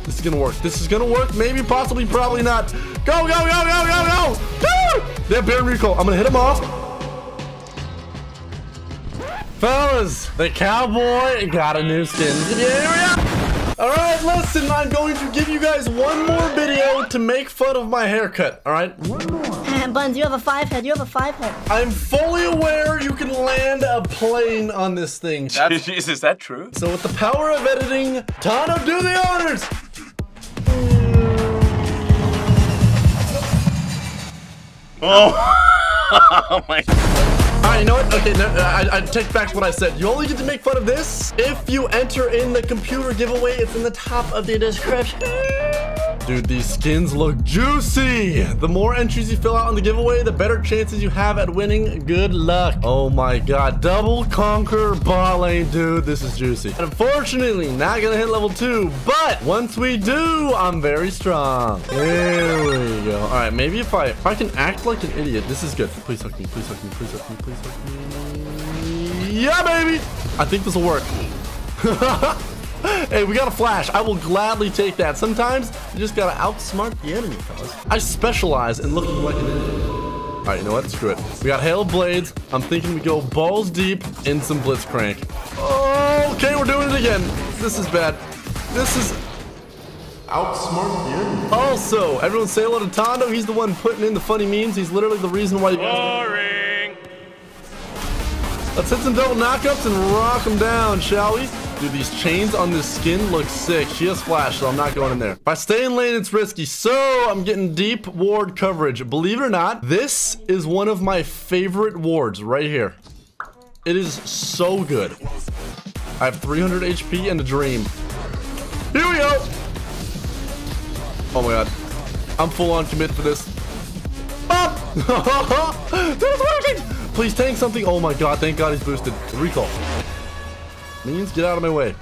This is gonna work. This is gonna work. Maybe, possibly, probably not. Go, go, go, go, go, go. Dude! They have Baron Recall. I'm gonna hit him off. Fellas, the cowboy got a new skin. Yeah. All right, listen, I'm going to give you guys one more video to make fun of my haircut. All right? Buns, you have a 5 head. You have a 5 head. I'm fully aware you can land a plane on this thing. Jeez, is that true? So with the power of editing, Tano, do the honors. Oh, oh my. All right, you know what? Okay, no, I take back what I said. You only get to make fun of this if you enter in the computer giveaway. It's in the top of the description. Dude, these skins look juicy. The more entries you fill out on the giveaway, the better chances you have at winning. Good luck. Oh my God, double conquer bot lane, dude. This is juicy. Unfortunately, not gonna hit level 2, but once we do, I'm very strong. There we go. All right, maybe if I can act like an idiot, this is good. Please hook me, please hook me, please hook me, please hook me. Yeah, baby. I think this will work. Hey, we got a flash. I will gladly take that. Sometimes you just gotta outsmart the enemy, fellas. I specialize in looking like an idiot. All right, you know what? Screw it. We got Hail Blades. I'm thinking we go balls deep in some Blitzcrank. Oh, okay, we're doing it again. This is bad. This is outsmart the enemy. Also, everyone say hello to Tondo. He's the one putting in the funny memes. He's literally the reason why you guys. Boring. Let's hit some double knockups and rock them down, shall we? Dude, these chains on this skin look sick. She has flash, so I'm not going in there. If I stay in lane, it's risky. So I'm getting deep ward coverage. Believe it or not, this is one of my favorite wards right here. It is so good. I have 300 HP and a dream. Here we go. Oh my God. I'm full on commit for this. Up! Dude, it's working! Please tank something. Oh my God, thank God he's boosted. Recall. Minions, get out of my way.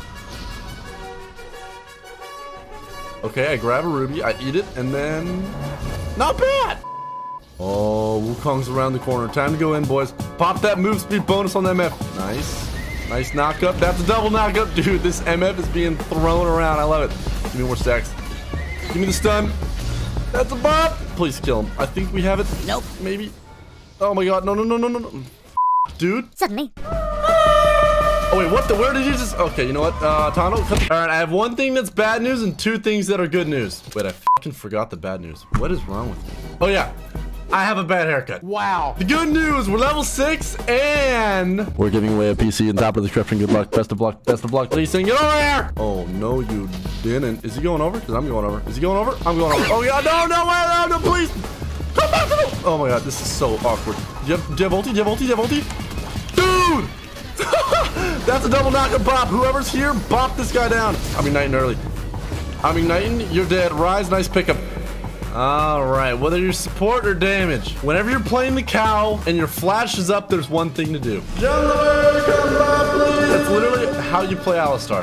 Okay, I grab a ruby, I eat it, and then... Not bad! Oh, Wukong's around the corner. Time to go in, boys. Pop that move speed bonus on the MF. Nice. Nice knockup. That's a double knockup. Dude, this MF is being thrown around. I love it. Give me more stacks. Give me the stun. That's a bop. Please kill him. I think we have it. Nope. Maybe. Oh my God. No, no, no, no, no, no. Dude. Suddenly. Oh wait, what the? Where did you just? Okay, you know what? Tano, all right, I have one thing that's bad news and 2 things that are good news. Wait, I fucking forgot the bad news. What is wrong with me? Oh yeah, I have a bad haircut. Wow. The good news, we're level 6 and we're giving away a PC in top of the description. Good luck. Best of luck. Best of luck. Please sing. Get over here. Oh no, you didn't. Is he going over? Because I'm going over. Is he going over? I'm going over. Oh yeah, no, no, no, no, please. Come back to me. Oh my God, this is so awkward. Do you have ulti? Do you have ulti? Do you have ulti? Dude. That's a double knockup bop. Whoever's here, bop this guy down. I'm igniting early. I'm igniting. You're dead. Rise. Nice pickup. All right. Whether you're support or damage, whenever you're playing the cow and your flash is up, there's one thing to do. Jungler, come back, please. That's literally how you play Alistar.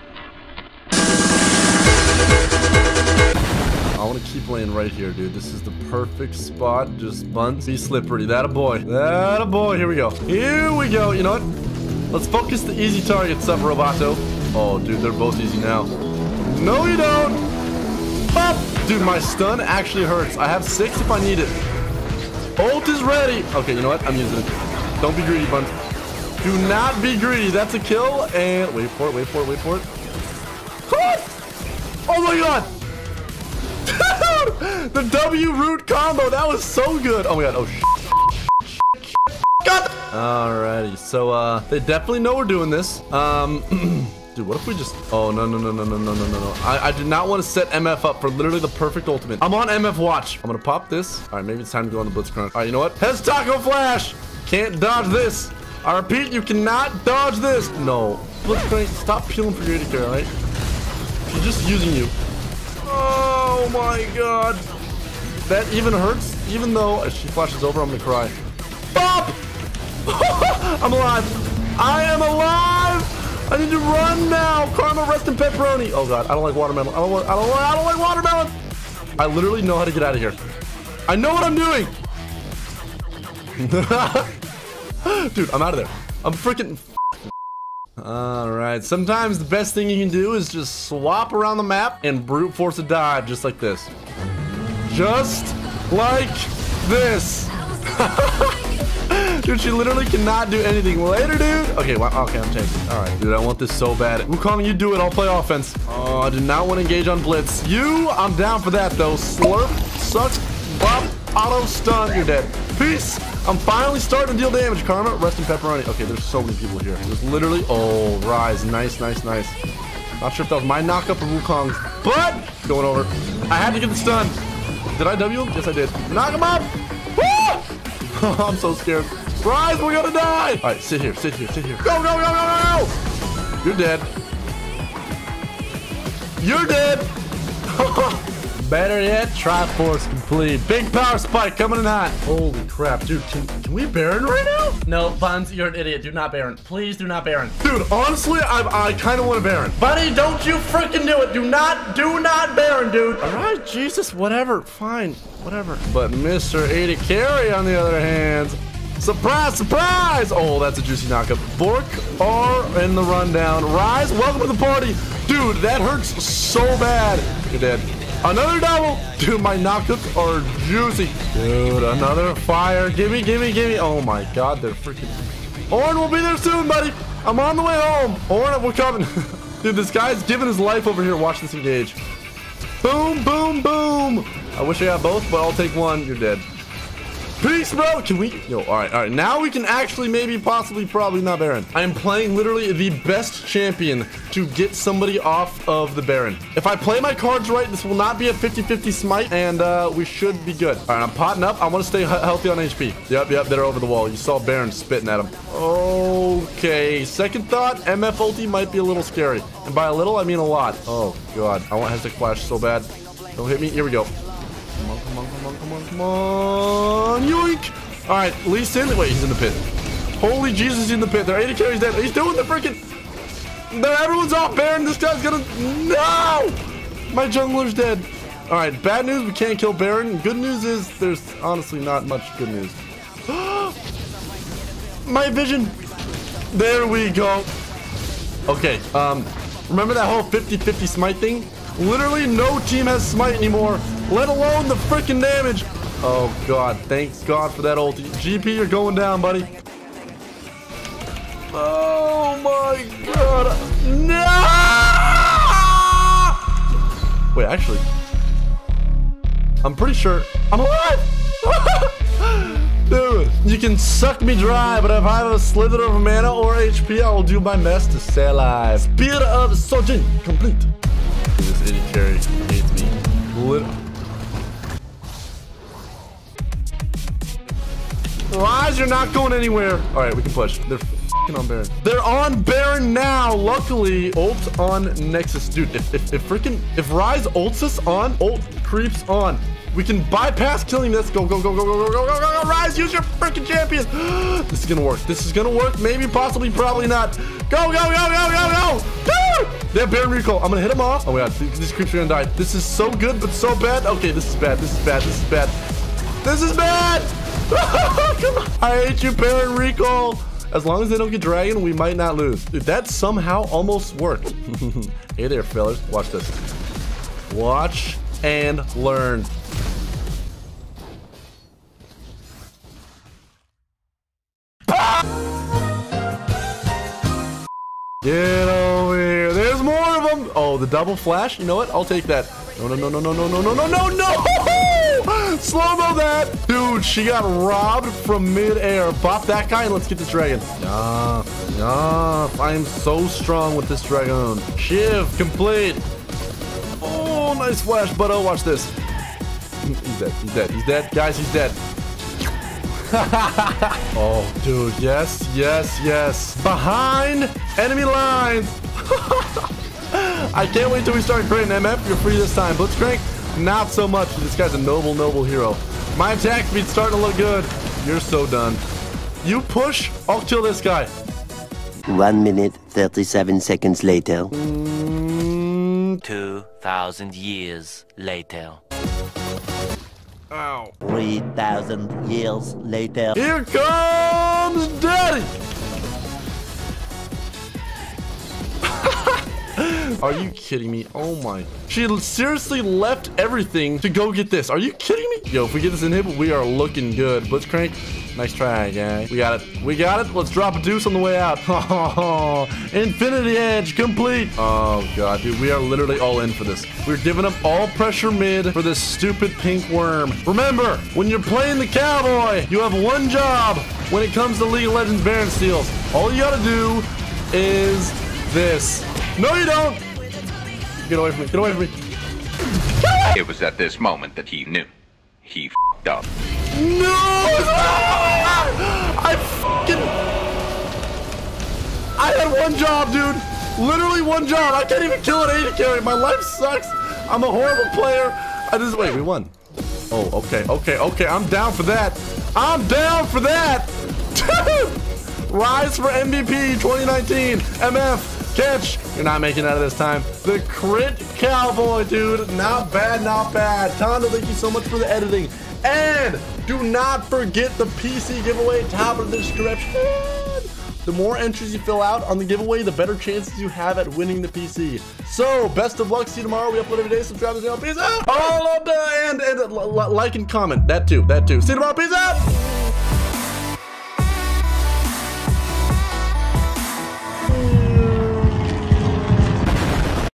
I want to keep laying right here, dude. This is the perfect spot. Just buns. Be slippery. That a boy. That a boy. Here we go. Here we go. You know what? Let's focus the easy targets up, Roboto. Oh, dude, they're both easy now. No, you don't. Pop. Dude, my stun actually hurts. I have 6 if I need it. Ult is ready. Okay, you know what? I'm using it. Don't be greedy, buns. Do not be greedy. That's a kill. And wait for it. Wait for it. Wait for it. Oh my God. The W root combo, that was so good. Oh my God, oh shit. God. Alrighty, so they definitely know we're doing this. Dude, what if we just, oh no, no, no, no, no, no, no, no, no. I did not want to set MF up for literally the perfect ultimate. I'm on MF watch. I'm gonna pop this. All right, maybe it's time to go on the Blitzcrank. All right, you know what? Heads Taco Flash. Can't dodge this. I repeat, you cannot dodge this. No. Blitzcrank, stop peeling for your care, all right? She's just using you. Oh my God. That even hurts. Even though as she flashes over, I'm gonna cry. Bop! I'm alive. I am alive. I need to run now. Karma, rest in pepperoni. Oh God, I don't like watermelon. I don't like watermelon. I literally know how to get out of here. I know what I'm doing. Dude, I'm out of there. I'm freaking. All right. Sometimes the best thing you can do is just swap around the map and brute force a dive just like this. Just like this. Dude, she literally cannot do anything. Later, dude. Okay, wow. Okay, I'm taking. All right, dude, I want this so bad. Wukong, you do it. I'll play offense. Oh, I do not want to engage on blitz. I'm down for that, though. Slurp, suck, bop, auto stun. You're dead. Peace. I'm finally starting to deal damage, Karma. Rest in pepperoni. Okay, there's so many people here. There's literally... Oh, Rise. Nice, nice, nice. Not sure if that was my knockup or Wukong's, but going over. I had to get the stun. Did I W him? Yes, I did. Knock him up. Woo! I'm so scared. Rise, we're gonna die. All right, sit here, sit here, sit here. Go, go, go, go, go, go. You're dead. You're dead. Better yet, Triforce complete. Big power spike coming in hot. Holy crap, dude. Can we Baron right now? No, Buns, you're an idiot. Do not Baron. Please do not Baron. Dude, honestly, I kind of want to Baron. Buddy, don't you freaking do it. Do not Baron, dude. All right, Jesus, whatever. Fine, whatever. But Mr. 80 Carry, on the other hand, surprise, surprise. Oh, that's a juicy knockup. Bork R in the rundown. Rise, welcome to the party. Dude, that hurts so bad. You're dead. Another double. Dude, my knockups are juicy. Dude, another fire. Gimme, gimme, gimme. Oh my god, they're freaking... Ornn will be there soon, buddy. I'm on the way home. Ornn, we're coming. Dude, this guy's giving his life over here. Watch this engage. Boom, boom, boom. I wish I had both, but I'll take one. You're dead. Peace, bro. Can we... Yo, all right. Now we can actually maybe, possibly, probably not Baron. I am playing literally the best champion to get somebody off of the Baron. If I play my cards right, this will not be a 50-50 smite, and we should be good. All right, I'm potting up. I want to stay healthy on HP. Yep, they're over the wall. You saw Baron spitting at him. Okay, second thought, MF ulti might be a little scary. And by a little, I mean a lot. Oh, God. I want Hectic Flash so bad. Don't hit me. Here we go. Come on, come on, come on, come on, come on. Yoink! Alright, Lee Sin. Wait, he's in the pit. Holy Jesus, he's in the pit. Their 80 carries dead. He's doing the freaking... Everyone's off Baron. This guy's gonna... No! My jungler's dead. Alright, bad news, we can't kill Baron. Good news is there's honestly not much good news. My vision. There we go. Okay, remember that whole 50-50 smite thing? Literally no team has smite anymore, let alone the freaking damage. Oh god, thank god for that ulti. GP, you're going down, buddy. Oh my god. No! Wait, actually, I'm pretty sure I'm alive. Dude, you can suck me dry, but if I have a slither of mana or HP, I will do my best to stay alive. Spear of Sojin complete. This idiot carry hates me. Rise, you're not going anywhere. All right, we can push. They're f***ing on Baron. They're on Baron now. Luckily, ult on Nexus. Dude, if Rise ults us on, ult creeps on. We can bypass killing this. Go, go, go, go, go, go, go, go, go, go. Rise, use your freaking champion. This is gonna work. This is gonna work. Maybe, possibly, probably not. Go, go, go, go, go, go. They have Baron recall. I'm gonna hit him off. Oh my god, these creeps are gonna die. This is so good, but so bad. Okay, this is bad. This is bad. This is bad. This is bad. Come on. I hate you, Baron recall. As long as they don't get dragon, we might not lose. Dude, that somehow almost worked. Hey there, fellas. Watch this. Watch and learn. Get over here. There's more of them. Oh, the double flash. You know what? I'll take that. No, no, no, no, no, no, no, no, no, no, no. Slow-mo that. Dude, she got robbed from mid-air. Bop that guy and let's get this dragon. Yeah, yeah. I am so strong with this dragon. Shiv, complete. Oh, nice flash, but oh, watch this. He's dead. He's dead. He's dead. Guys, he's dead. Oh, dude, yes, yes, yes. Behind enemy lines. I can't wait till we start creating MF. You're free this time. Blitzcrank, not so much. This guy's a noble, noble hero. My attack speed's starting to look good. You're so done. You push, I'll kill this guy. 1 minute, 37 seconds later. 2,000 years later. Ow. 3,000 years later. Here comes Daddy. Are you kidding me? Oh my. She seriously left everything to go get this. Are you kidding me? Yo, if we get this inhib, we are looking good. Blitzcrank. Nice try, guy. We got it. We got it. Let's drop a deuce on the way out. Infinity Edge complete. Oh, God, dude. We are literally all in for this. We're giving up all pressure mid for this stupid pink worm. Remember, when you're playing the cowboy, you have one job when it comes to League of Legends Baron steals. All you gotta do is this. No, you don't. Get away from me. Get away from me. It was at this moment that he knew. He f***ed up. No! I had one job, dude. Literally one job. I can't even kill an AD carry. My life sucks. I'm a horrible player. Wait, we won. Oh, okay, okay, okay. I'm down for that. I'm down for that. Rise for MVP 2019. MF, catch. You're not making it out of this time. The crit cowboy, dude. Not bad, not bad. Tondo, thank you so much for the editing. And do not forget the PC giveaway, top of the description. The more entries you fill out on the giveaway, the better chances you have at winning the PC. So, best of luck. See you tomorrow. We upload every day. Subscribe to the channel. Peace out. All up and like and comment. That too. See you tomorrow. Peace out.